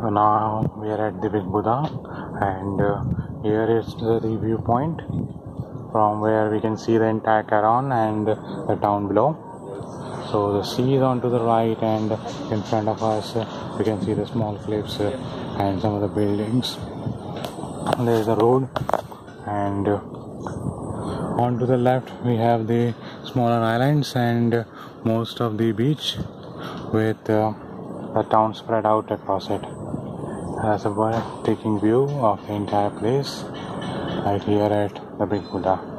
So now we are at the Big Buddha, and here is the viewpoint from where we can see the entire Karon and the town below. So the sea is on to the right, and in front of us we can see the small cliffs and some of the buildings. There is a road, and on to the left we have the smaller islands and most of the beach with the town spread out across it. That's a breathtaking view of the entire place right here at the Big Buddha.